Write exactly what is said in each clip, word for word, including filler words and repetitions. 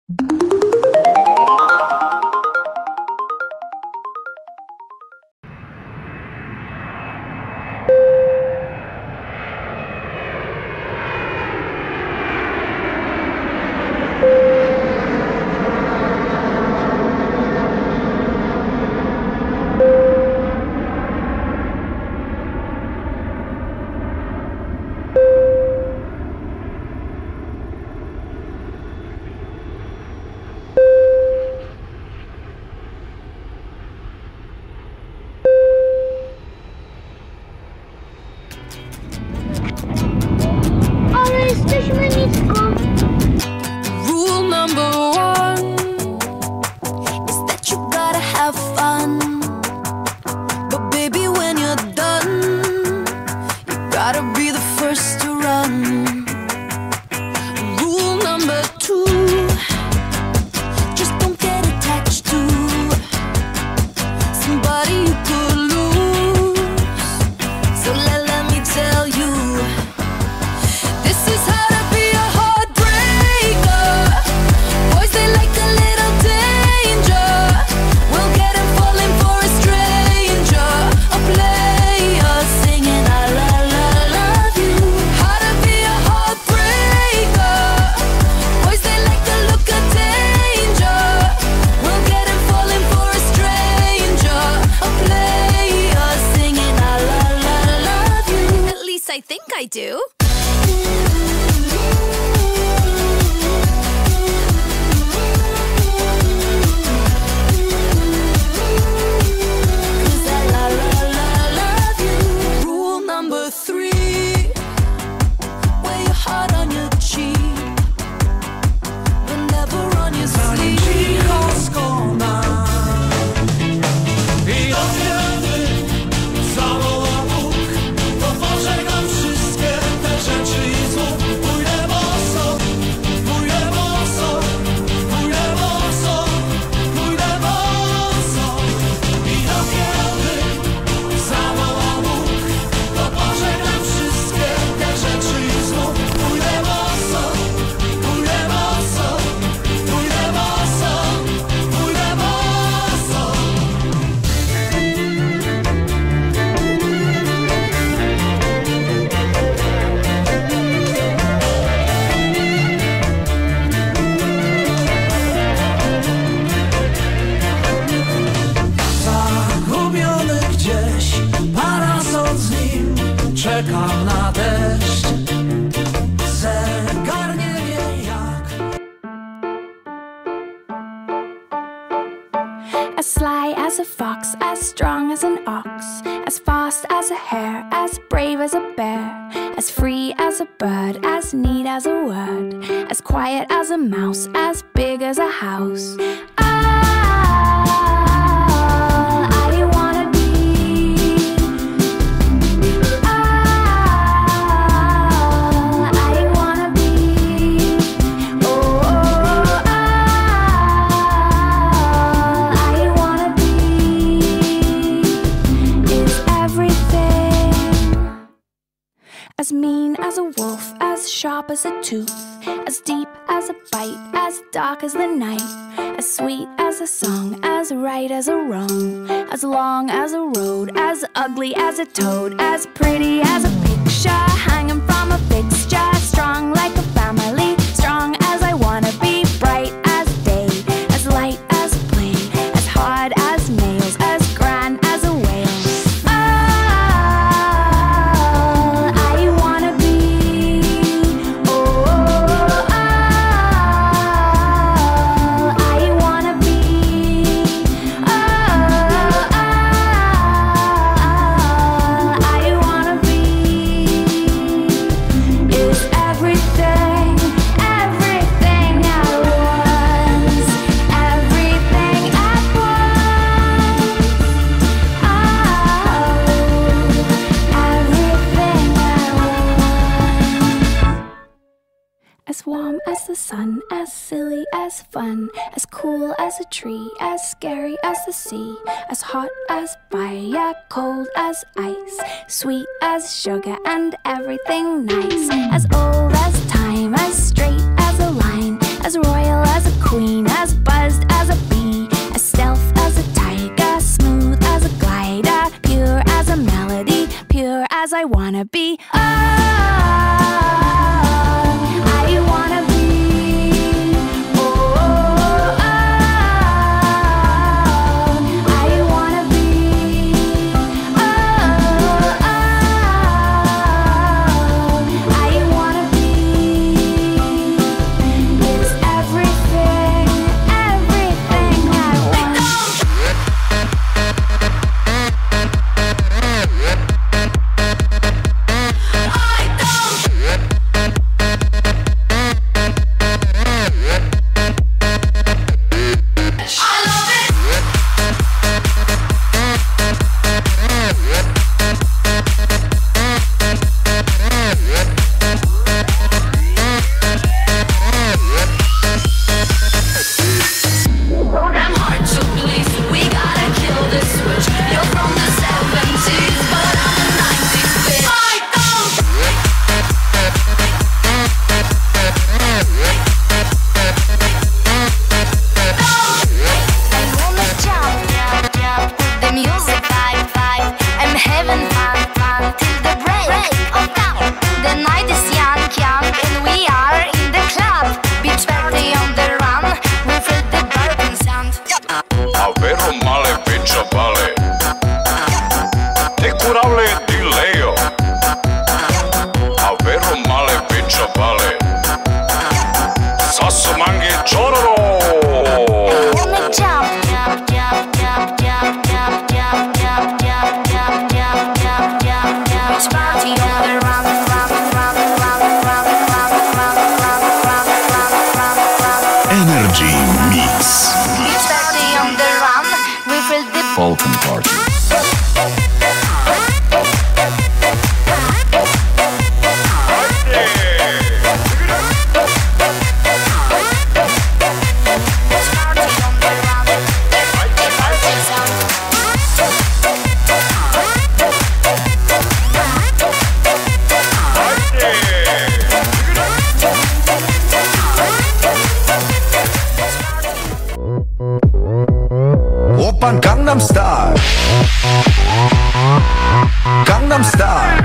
I do. Czekam na deszcz, zegar nie wie jak. As sly as a fox, as strong as an ox, as fast as a hare, as brave as a bear, as free as a bird, as neat as a word, as quiet as a mouse, as big as a house. As mean as a wolf, as sharp as a tooth, as deep as a bite, as dark as the night, as sweet as a song, as right as a wrong, as long as a road, as ugly as a toad, as pretty as a picture hanging from a fixture, strong like a family, strong as I wanna be, bright as day, as light as a plane, as hard as nails, as grand as a whale. As warm as the sun, as silly as fun, as cool as a tree, as scary as the sea, as hot as fire, cold as ice, sweet as sugar and everything nice, as old as time, as straight as a line, as royal as a queen. queen, as buzzed as a bee, as stealth as a tiger, smooth as a glider, pure as a melody, pure as I wanna be. Oh, I wanna be. Oh, oh, oh, I wanna be. Oh, oh, I wanna be. It's everything, everything I want. I'm hard to believe, so we gotta kill this switch. You're from the seventies, but I'm a nineties bitch. I don't. I wanna jump, jump, jump to the music vibe, vibe. I'm having fun, fun till the break of dawn. The night is young, young, and we are in the club. Beach party on the run, we feel the burning sound. Avero male pecho vale. Te curable di leo. Avero male pecho vale. Sasso mangi chororo. Wanna jump, jump, jump, jump, jump, jump, jump, jump, jump, jump, jump, jump, jump, jump. Beach party on the run, run, run, run, run, run, run, run, run, run, run, run. Energy Mix. Beach party on the run, we feel the Balkan Party. beach party on the run. The party sound. 오빤 강남스타일. 강남스타일.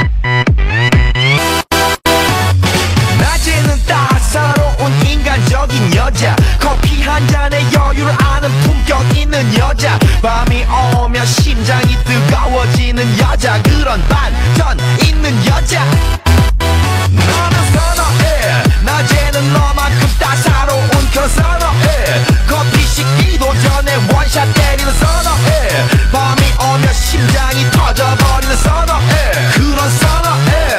낮에는 따사로운 인간적인 여자, 커피 한 잔에 여유를 아는 품격 있는 여자, 밤이 오면 심장이 뜨거워지는 여자, 그런 반전 있는 여자. 너는 선어해, 낮에는 너만큼 따사로운 그런 선어해, 커피 식기도 전에 원샷 때리는 선어해, 밤이 오면 심장이 터져버리는 선어해, 그런 선어해.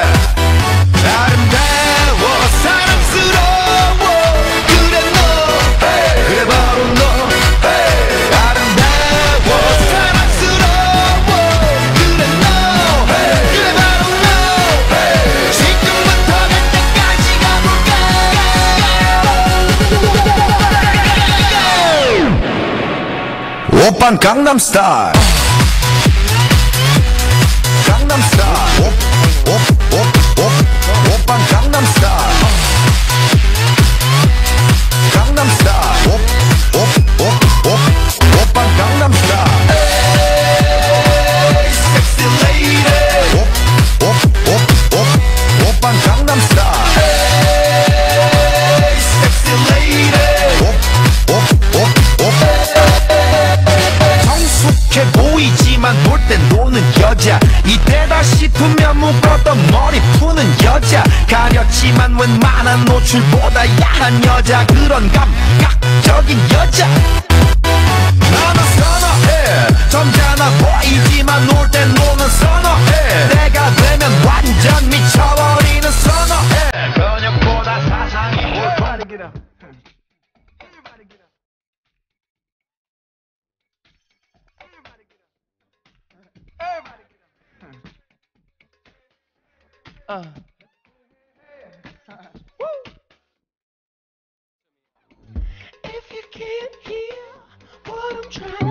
아름다워 사랑스러워 그래 너 hey, 그래 바로 너 hey. 아름다워 사랑스러워 그래 너 hey, 그래 바로 너 hey. 지금부터 갈 때까지 가볼까. 오빤 강남스타일. 강남스타일. 오, 오, 오, 오, 오빤 강남스타일. 강남스타일. 오, 오, 오, 오, 오빤 강남스타일. 에이, 섹시 레이디. 오, 오, 오, 오, 오빤 강남스타일. 에이, 섹시 레이디. 오, 오, 오, 오. 성숙해 보이지만 놀 땐 노는 여자, 이때다 싶으면 묶었던 머리 푸는 여자, 가렸지만 웬만한 노출보다 야한 여자, 그런 감각적인 여자. 나는 선어해, 점잖아 보이지만 놀 땐 노는 선어해, 내가 되면 완전 미쳐버리는 선어해. 근육보다 사상이 올바르게. If you can't hear what I'm trying